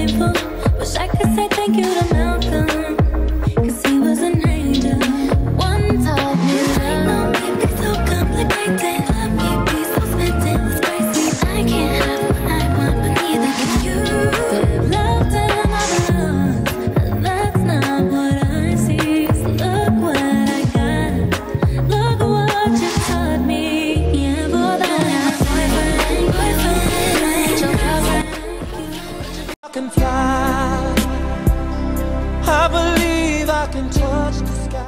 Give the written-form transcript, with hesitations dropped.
grateful. Wish I could say thank you to Malcolm, 'cause he was an angel. One taught me love. Don't be so complicated. Let me be so smitten. It's crazy. I can't have what I want, but neither can you. They've loved another love, and that's not what I see. So look what I got. Look what you taught me. Yeah, for that boyfriend, angel girlfriend. I can fly. I believe I can touch the